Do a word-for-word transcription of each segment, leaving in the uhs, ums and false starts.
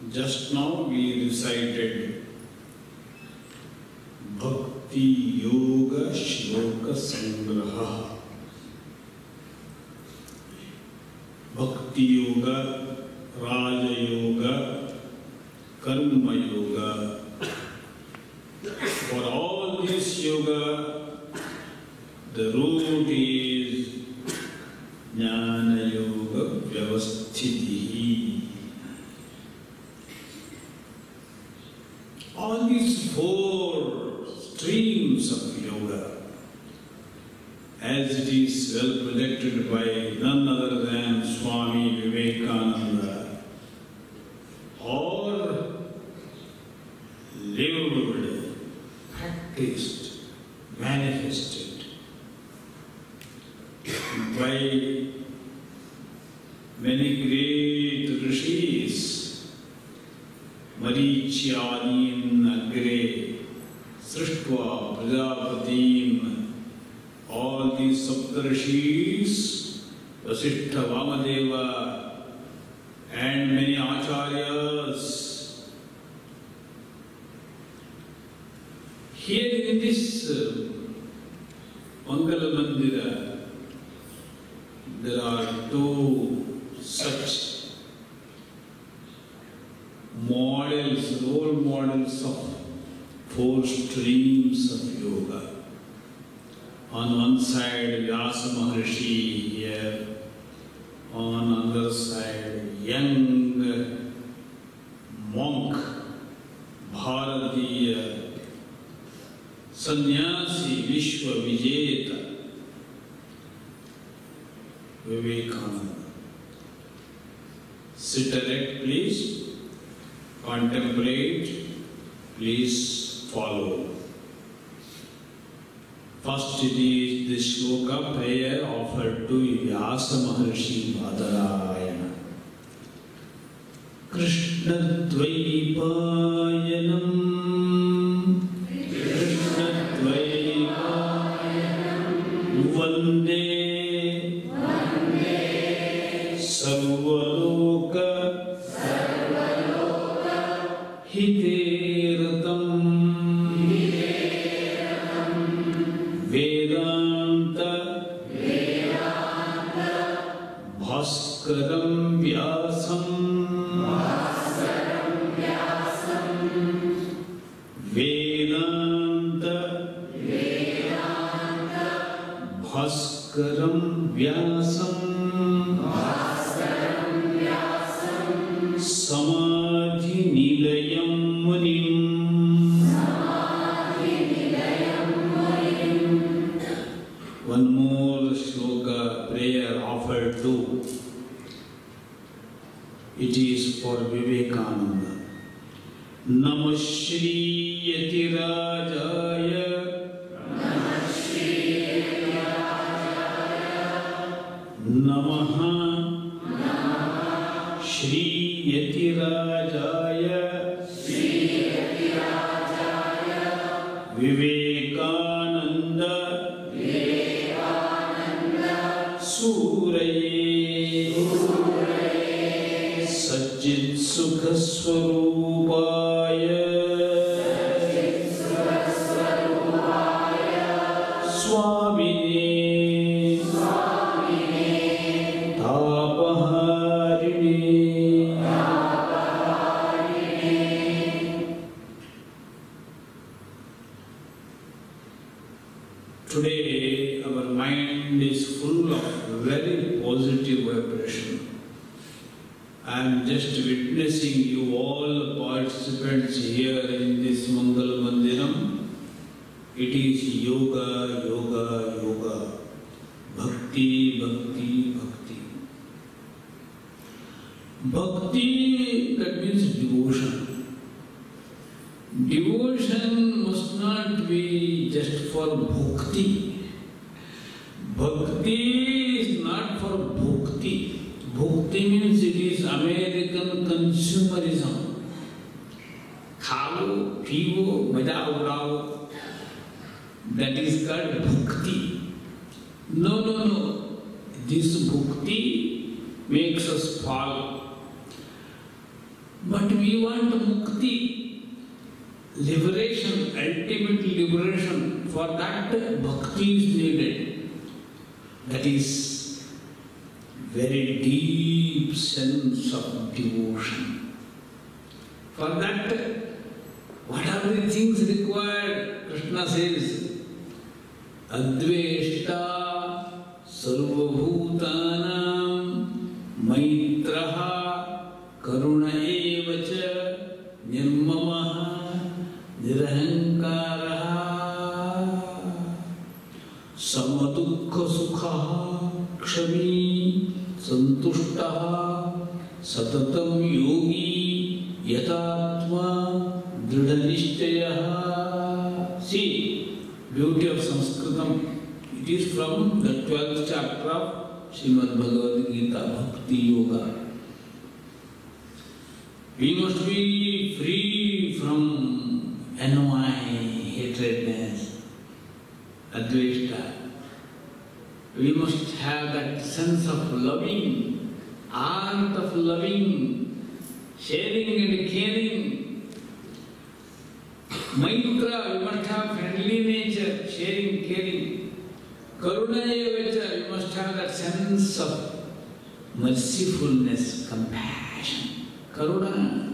Just now we recited Bhakti Yoga Shloka Sangraha. Bhakti Yoga, Raja Yoga, Karma Yoga. For all this yoga, the root is Jnana Yoga Vyavasthitihi. All these four streams of yoga, as it is well projected by none other than Swami Vivekananda, are lived, practiced, manifested by many great rishis. Marichyadim Agre, Srishtva, Prajapatim, all these Saptarshis, Vasishtha, Vamadeva, and many Acharyas. Here in this uh, Mangala Mandira, there are two such models, role models of four streams of yoga. On one side, Vyasa Maharshi here. On the other side, young monk, Bharatiya, Sannyasi, Vishwa Vijeta, Vivekananda. Sit erect, please. Contemplate, please follow. First it is the shloka prayer offered to Vyasa Maharshi Badarayana. Krishna Dvaipayanam, Krishna Dvaipayanam, Vande, Vande, Sarvaloka, Hiteratam, Vedanta, Vedanta, Bhaskaram Vyasam, Bhaskaram Vyasam, Vedanta, Vedanta, Bhaskaram Vyasam, Bhaskaram Vyasam, Samadhi Nilayam Munim, Samadhi Nilayam Munim. One more shloka prayer offered to. It is for Vivekananda. Namah Shri Yatirajaya, Namah Shri Yatirajaya, Namaha, Namaha Shri Yatirajaya, Shri Yatirajaya, Vivekananda, Vivekananda, Suraye, Suraye, Satchit Sukha Swarupaya, Satchit Sukha Swarupaya, Swamine, Swamine, Tapaharini, today our mind is full of very positive vibration. I am just witnessing you all participants here in this Mangal Mandiram. It is yoga, yoga, yoga. Bhakti, bhakti, bhakti. Bhakti, that means devotion. Devotion must not be just for bhakti. Bhakti is not for bhakti. Bhakti means it is American consumerism. Khao, pivo, maja urao. That is called bhakti. No, no, no. This bhakti makes us fall. But we want mukti, liberation, ultimate liberation. For that, bhakti is needed. That is very deep sense of devotion. For that, what are the things required? Krishna says, Adveshta sarvabhutanam maitraha karuna evacha nirmamaha nirahankaraha samadukha sukha kshami santushtaha satatam yogi yatatma dridhanishtayaha. See, beauty of Sanskritam. It is from the twelfth chapter of Srimad Bhagavad Gita, Bhakti Yoga. We must be free from envy, hatredness, adveshta. We must have that sense of loving, art of loving, sharing and caring. Maitra, we must have friendly nature, sharing, caring. Karuna evacha, we must have that sense of mercifulness, compassion. Karuna.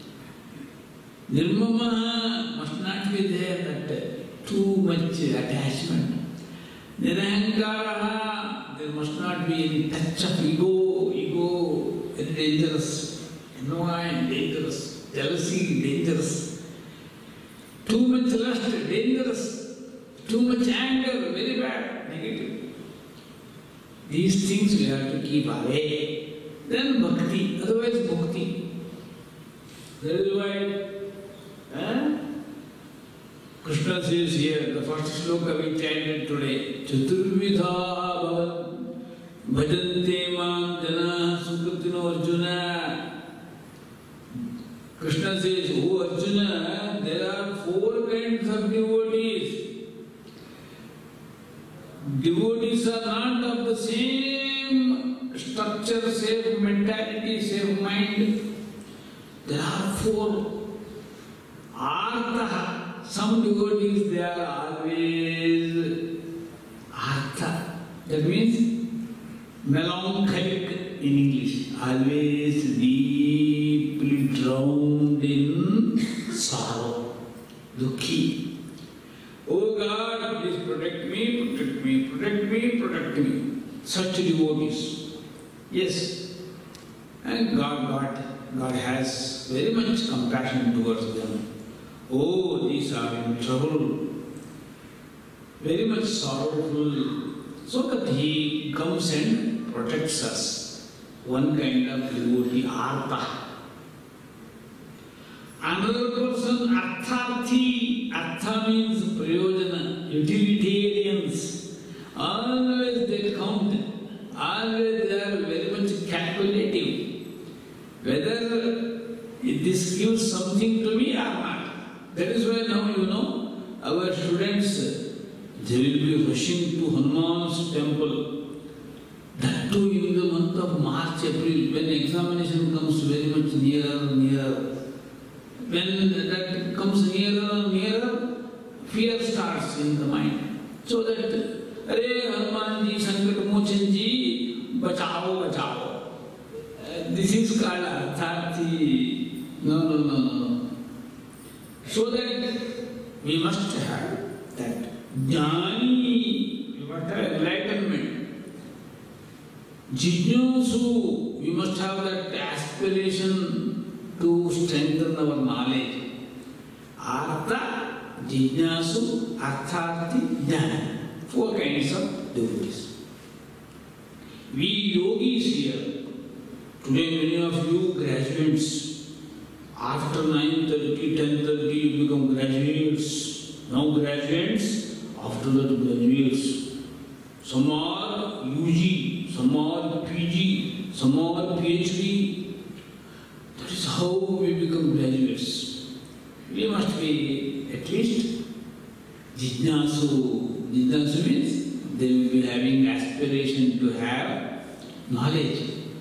Nirmama must not be there, that too much attachment. Nirahankaraha, there must not be any touch of ego, ego, very dangerous, annoying, dangerous, jealousy, dangerous. Too much lust, dangerous. Too much anger, very bad, negative. These things we have to keep away. Then bhakti, otherwise bhakti. That is why eh? Krishna says here, the first sloka we chanted today, Chaturvidha bhavan bhajante mam jana sukritino Arjuna. Krishna says, oh Arjuna, there are four kinds of devotees. Devotees are not of the same structure, same mentality, same mind. There are four. Artha. Some devotees, they are always artha. That means melancholic in English. Always deeply drowned in sorrow. Dukhi. Oh God, please protect me, protect me, protect me, protect me. Such devotees. Yes. And God, God, God has very much compassion towards them. Oh, these are in trouble. Very much sorrowful. So that He comes and protects us. One kind of devotee, Artha. Another person, Artharthi. Artha means prayojana, utilitarians. Always they count. Always they are very much calculative. Whether this gives something to me or not. That is why now you know, our students, they will be rushing to Hanuman's temple. That too in the month of March, April, when examination comes very much nearer, nearer. When that comes nearer and nearer, fear starts in the mind. So that, Hare Hanumanji, Sankat Mochanji, bachao, bachao. Uh, this is called Artharthi. No, no, no, no. So that we must have that Jnani, we must have enlightenment. Jijnasu, we must have that aspiration to strengthen our knowledge. Artha, Jijnasu, Artharthi, Jnana. Four kinds of devotees. We yogis here, today many of you graduates, after nine thirty, ten thirty you become graduates. Now graduates, after that graduates. Some are U G, some are P G, some are P H D. That is how we become graduates. We must be at least Jijnasu. Jijnasu means they will be having aspiration to have knowledge.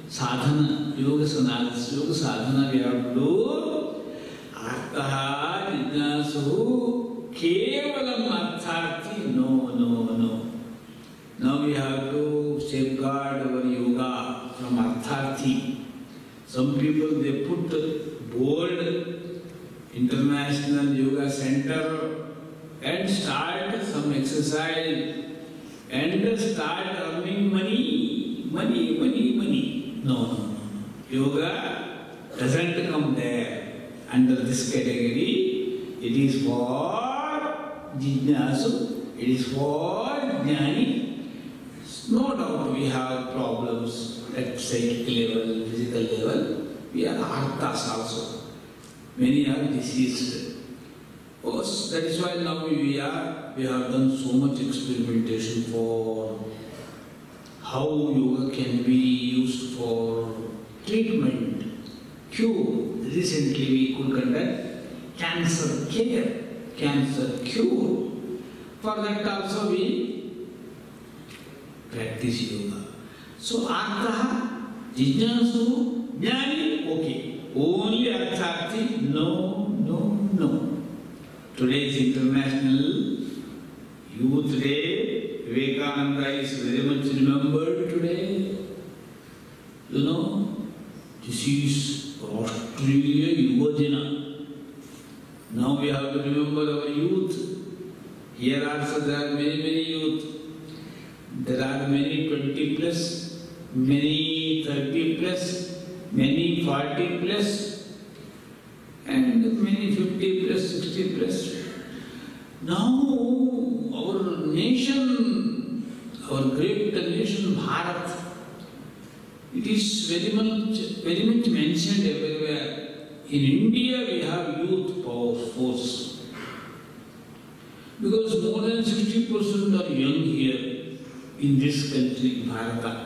sadhana, yoga sadhana, yoga sadhana we have to do. Artaha jijnasu kevalam artharthi. No, no, no. Now we have to safeguard our yoga from artharthi. Some people they put bold International Yoga Center and start some exercise and start earning money, money, money, money. No, no, no. Yoga doesn't come there under this category. It is for jijnasu, it is for jnani. No doubt we have problems at psychic level, physical level. We are arthas also. Many are deceased. Of course, that is why now we are, we have done so much experimentation for how yoga can be used for treatment, cure. Recently we could conduct cancer care, cancer cure. For that also we practice yoga. So, artha, jijnasu, jnani, okay. Only artharthi, no, no, no. Today is International Youth Day. Vivekananda is very much remembered today. You know, this is Australia Yuvadina. Now we have to remember our youth. Here also there are many, many youth. There are many twenty plus, many thirty plus, many forty plus, and many fifty plus, sixty plus. Now, our nation, our great nation, Bharat, it is very much, very much mentioned everywhere. In India, we have youth power force. Because more than sixty percent are young here in this country, Bharata.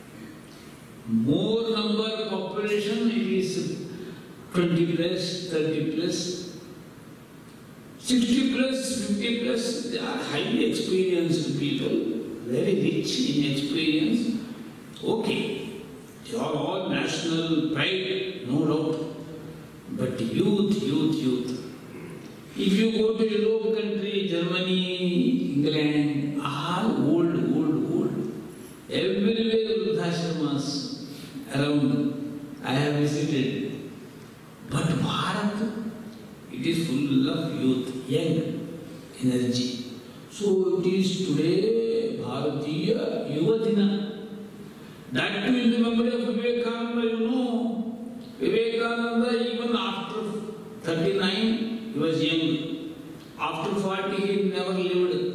More number population, it is twenty plus, thirty plus, sixty plus, fifty plus. They are highly experienced people, very rich in experience. Okay, they are all national pride, no doubt. But youth, youth, youth. If you go to Europe country, Germany, England, all old, old, old. Everywhere Vruddhashramas around, I have visited. But Bharat, it is full of youth, young energy. So it is today Bharatiya Yuva Dina. That too in the memory of Vivekananda, you know. Vivekananda, even after thirty-nine, he was young. After forty, he never lived.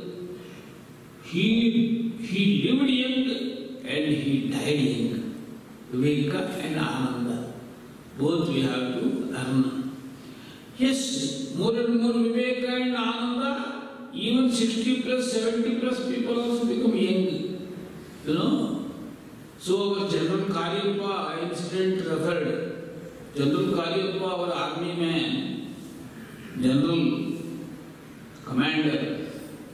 He, he lived young and he died young. Viveka and Ananda. Both we have to learn. Yes, more and more Viveka and Ananda, even sixty plus, seventy plus people also become young. You know? So our General Karyappa incident referred. General Karyappa, our army man, General Commander,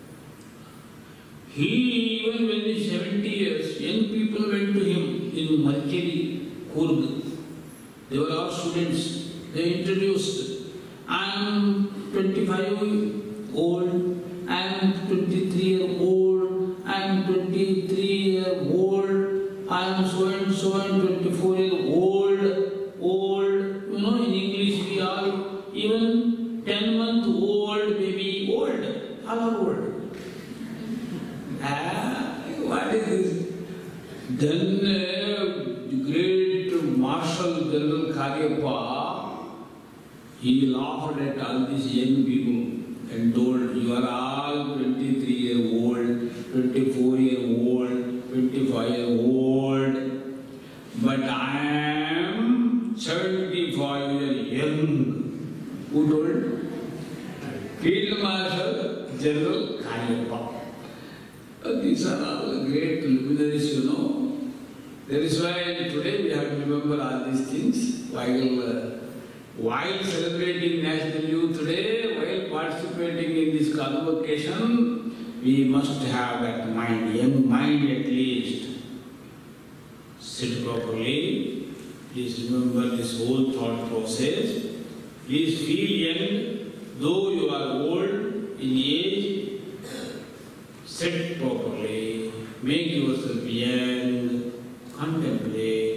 he even when he was seventy years, young people went to him in Mercury, Kurg. They were all students. They introduced, I am twenty-five old, I am twenty-three year old, I am twenty-three year old, I am so and so and twenty-four year old, old. You know, in English we are even ten month old baby, old, all are old. Ah, what is this? Then uh, the great Marshal General Karyappa, he laughed at all these young people and told, you are all twenty-three year old, twenty-four year old, twenty-five year old, but I am seventy-five year young. Who told? Field Marshal General Karyappa. Uh, these are all great luminaries, you know. That is why today we have to remember all these things while, uh, while celebrating National Youth Day, while participating in this convocation, we must have that mind, young mind at least. Sit properly, Please remember this whole thought process. Please feel young, though you are old in age. Sit properly, make yourself young, contemplate.